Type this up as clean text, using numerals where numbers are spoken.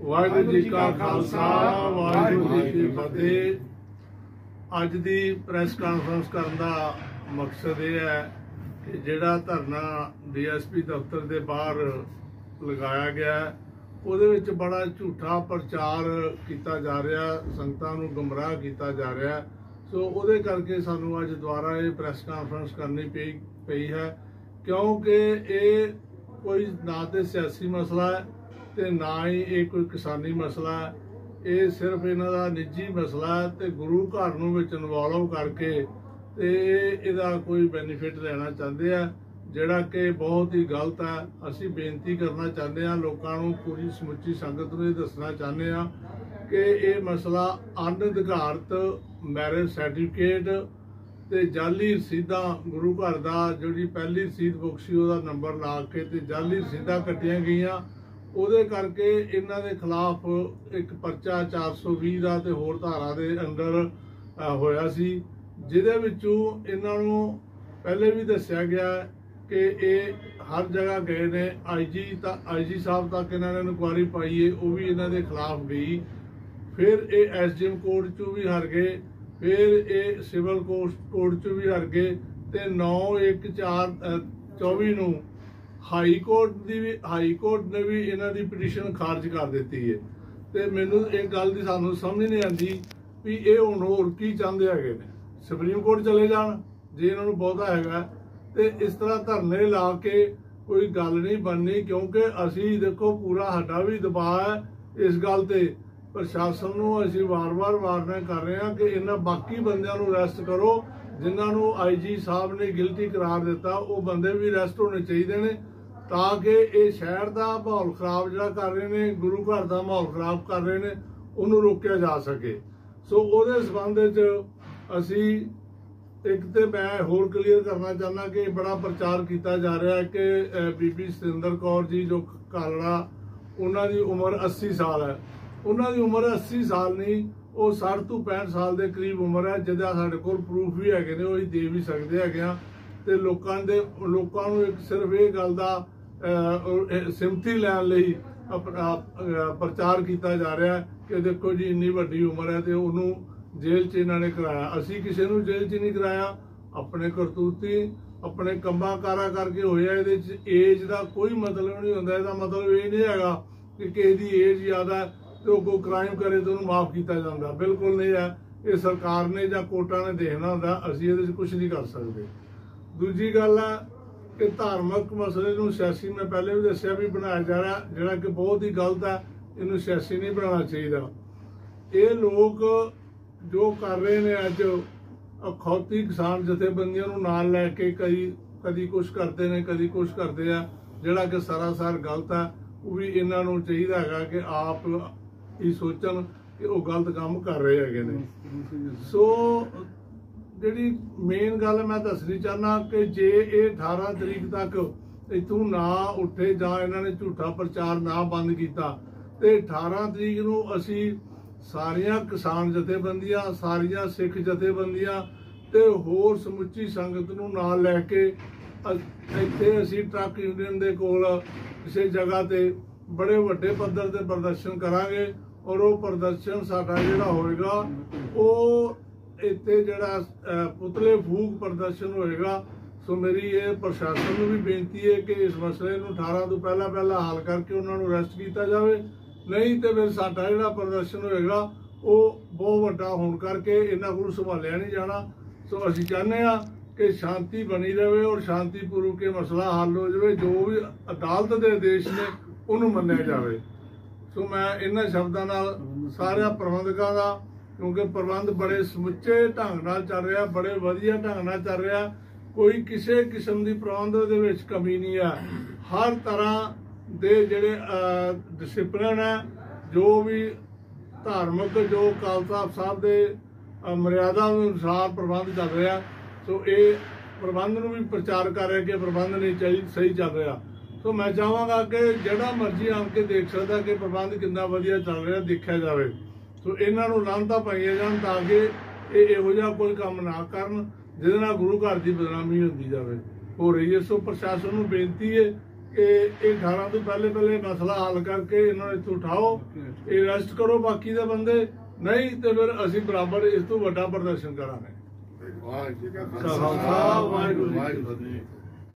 वाहिगुरू जी का खालसा वाहिगुरू जी की फतेह। अज दी press conference करने का मकसद यह है कि जिहड़ा धरना DSP दफ्तर के बाहर लगाया गया ਉਹਦੇ ਵਿੱਚ बड़ा झूठा प्रचार किया जा रहा, संगतां नूं गुमराह किया जा रहा। सो ਉਹਦੇ करके सानू अज दोबारा ये प्रैस कॉन्फ्रेंस करनी पई है, क्योंकि ये कोई ना तो सियासी मसला है तो ना ही ये कोई किसानी मसला है। ये सिर्फ इन्हां दा निजी मसला है तो गुरु घर नूं विच इनवॉल्व करके ते इहदा कोई बेनीफिट लेना चाहते हैं, जिहड़ा कि बहुत ही गलत है। असी बेनती करना चाहते हैं लोगों को, पूरी समुची संगत नूं दसना चाहते हैं कि ये मसला अनअधिकारत मैरिज सर्टिफिकेट ते जाली रसीदां गुरु घर दा जिहड़ी पहली रसीद बुक सी उहदा नंबर ला के ते जाली रसीदां कट्टियां गईयां, ਉਹਦੇ ਕਰਕੇ ਇਹਨਾਂ ਦੇ ਖਿਲਾਫ ਇੱਕ ਪਰਚਾ 420 ਦਾ ਤੇ ਹੋਰ ਧਾਰਾ ਦੇ ਅੰਦਰ ਹੋਇਆ ਸੀ, ਜਿਹਦੇ ਵਿੱਚੋਂ ਇਹਨਾਂ ਨੂੰ ਪਹਿਲੇ ਵੀ ਦੱਸਿਆ ਗਿਆ ਕਿ ਇਹ ਹਰ ਜਗ੍ਹਾ ਗਏ ਨੇ। IG ਸਾਹਿਬ ਤੱਕ ਇਹਨਾਂ ਨੇ ਇਨਕੁਆਇਰੀ ਪਾਈ ਹੈ, ਉਹ ਵੀ ਇਹਨਾਂ ਦੇ ਖਿਲਾਫ ਗਈ। ਫਿਰ ਇਹ SDM ਕੋਰਟ 'ਚੋਂ ਵੀ ਹਾਰ ਗਏ, ਫਿਰ ਇਹ ਸਿਵਲ ਕੋਰਟ 'ਚੋਂ ਵੀ ਹਾਰ ਗਏ ਤੇ 9/1/24 ਨੂੰ हाई कोर्ट ने भी इन्हां दी पिटीशन खारिज कर दी है। तो मैनू एक गल की सानू समझ नहीं आती भी ये हुण होर की चाहते है ने, सुप्रीम कोर्ट चले जान जे इन्होंने बहुता है तो इस तरह धरने ला के कोई गल नहीं बननी, क्योंकि असी देखो पूरा साडा भी दबाव है इस गल ते। प्रशासन नूं असी वार वार वार्निंग कर रहे हैं कि इन्हां बाकी बंदियां नूं अरैसट करो जिन्होंने IG साहब ने गिल्टी करार दिता, वो बंदे भी अरैसट होने चाहिए ने, ताकि ये शहर का माहौल खराब जो कर रहे हैं, गुरु घर का माहौल खराब कर रहे हैं, उन्होंने रोकया जा सके। सो उहदे संबंध असी एक तो मैं होर क्लीयर करना चाहना कि बड़ा प्रचार किया जा रहा है कि बीबी सतिंदर कौर जी जो कालड़ा, उन्होंने उम्र 80 साल है। उन्होंने उम्र 80 साल नहीं, वो 60 तो 65 साल के करीब उम्र है, जिहदा साडे कोल प्रूफ भी है, वो दे भी सकते हैं। तो लोगों एक सिर्फ ये गल का सिमती लैन लई प्रचार किया जा रहा है कि देखो जी इन्नी वड्डी उम्र है तो उन्होंने जेल च इन्होंने कराया। असी किसी को जेल च नहीं कराया, अपने करतूती अपने कंबा कारा करके होया। ये एज का कोई मतलब नहीं होता, इसका मतलब ये नहीं है कि किसी की एज ज़्यादा है तो कोई क्राइम करे तो उन्होंने माफ़ किया जाता, बिल्कुल नहीं है। ये सरकार ने या कोर्टा ने देखना होंदा, असी ये कुछ नहीं कर सकते। दूजी गल है कि धार्मिक मसले नूं सियासी, मैं पहले भी दस्सिया भी बनाया जा रहा, जिहड़ा कि बहुत ही गलत है, इनू सियासी नहीं बनाना चाहिए। ये लोग जो कर रहे हैं अज अखौती किसान जथेबंदियों नूं नाल लैके कदी कुछ करते हैं कदी कुछ करते हैं, जिहड़ा कि सरासर गलत है। वो भी इन्हां नूं चाहिए है कि आप ही सोचन कि वो गलत काम कर रहे हैं। सो जी मेन गल मैं दसनी चाहना कि जे ये 18 तरीक तक इतों ना उठे जां इन्होंने झूठा प्रचार ना बंद किया तो 18 तरीक नूं असी सारियां किसान जथेबंदियां, सारियां सिख जथेबंदियां ते होर समुची संगत नूं नाल लैके इत्थे असी ट्रक यूनियन दे कोल किसी जगह ते बड़े वड्डे पद्धर ते प्रदर्शन करांगे, और वो प्रदर्शन साडा जिहड़ा होएगा वो इत्थे जिहड़ा पुतले फूक प्रदर्शन होएगा। सो मेरी ये प्रशासन को भी बेनती है कि इस मसले को 18 तो पहला हल करके उन्होंने अरैसट किया जाए, नहीं तो फिर साडा जिहड़ा प्रदर्शन होएगा वो बहुत वड्डा होने करके इन्हां कोल संभालिया नहीं जाना। सो असीं चाहते हैं कि शांति बनी रहे और शांतिपूर्वक के मसला हल हो जाए, जो भी अदालत के आदेश ने उन्होंने मन्निया जाए। सो मैं इन्हां शब्दां नाल सारे प्रबंधकों का, क्योंकि प्रबंध बड़े समुचे ढंग नाल चल रहा, बड़े वधिया ढंग नाल चल रहा, कोई किसी किस्म की प्रबंध दे विच कमी नहीं है। हर तरह के जिहड़े डिसिपलिन है, जो भी धार्मिक जो खालसा साहब के मर्यादा अनुसार प्रबंध चल रहा। सो ये प्रबंध नूं भी प्रचार कर रहे कि प्रबंध नहीं चाहिए सही चल रहा। सो मैं चाहांगा कि जिहड़ा मर्जी आके देख सकता कि प्रबंध कितना वधिया चल रहा देखा जाए। सो इन्हां नूं लानतां पाईआं जाण ताकि इहो जिहा कोई काम ना करन जिहदे नाल गुरु घर की बदनामी होंदी जावे हो रही है। सो प्रशासन नूं बेनती है ਕਿ ਇਹ 18 ਤੋਂ ਪਹਿਲੇ ਮਸਲਾ ਹੱਲ ਕਰਕੇ ਇਹਨਾਂ ਨੂੰ ਇੱਥੋਂ ਉਠਾਓ, ਇਹ ਅਰੈਸਟ ਕਰੋ ਬਾਕੀ ਦੇ ਬੰਦੇ, ਨਹੀਂ ਤੇ ਫਿਰ ਅਸੀਂ ਬਰਾਬਰ ਇਸ ਤੋਂ ਵੱਡਾ ਪ੍ਰਦਰਸ਼ਨ ਕਰਾਂਗੇ। ਵਾਹਿਗੁਰੂ ਜੀ ਕਾ ਖਾਲਸਾ, ਵਾਹਿਗੁਰੂ ਜੀ ਕੀ ਫਤਿਹ।